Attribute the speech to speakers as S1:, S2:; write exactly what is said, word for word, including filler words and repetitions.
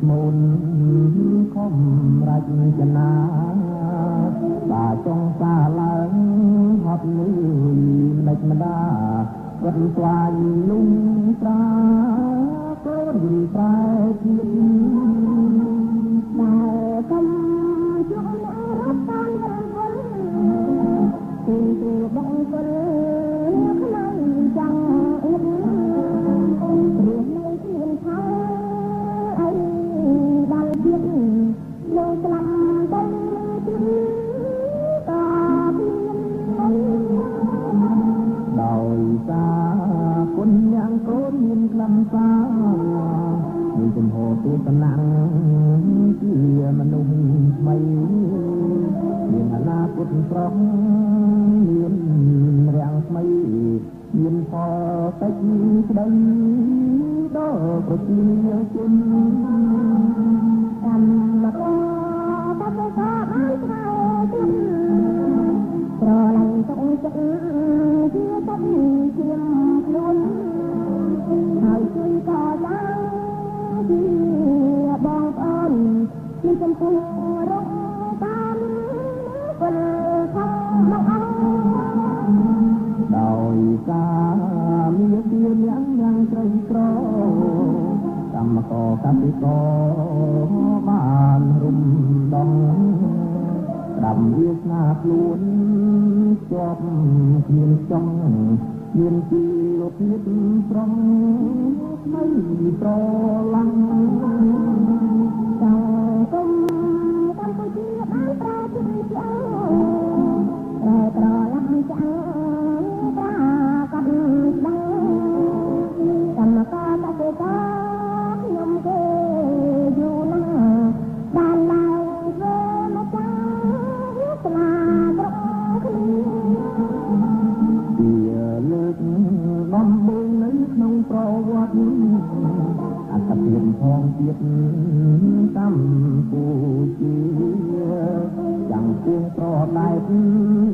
S1: មូនខំរាជចនាតាចង់សាឡើងហត់លឺមិនម្ដាវត្តស្វាយលំត្រាកូនប្រែទៀតតែកំជុំរត់តាមវិញទីទីបងវិលខ្លាំងចាំអ៊ុនរៀននៅជាថៃអីដល់ទៀតលើស្លាប់បងទៀតក៏មានដោយសារគុណយ៉ាងកូនមានក្លំសាមានចំហទស្សនៈជាមនុស្សថ្មីមានអនាគតស្រស់មានរាំងថ្មីមានផលតិចស្ដីដល់ប្រជាជនកម្មករតើក៏បានស្គាល់គុណប្រឡាញ់ទុកចិត្តជាទឹកជាខ្លួនហើយជួយកសាងជាបងប្អូនជាចំពោះរកតាមវិលខំមកអស់ដោយការមានទានយ៉ាងយ៉ាងជ្រៅក្រកម្មករកសិករបានរុំដងដាំវាស្នាខ្លួនជាប់គ្មានចង់មានជីវភាពស្រស់ថ្មីប្រឡាំង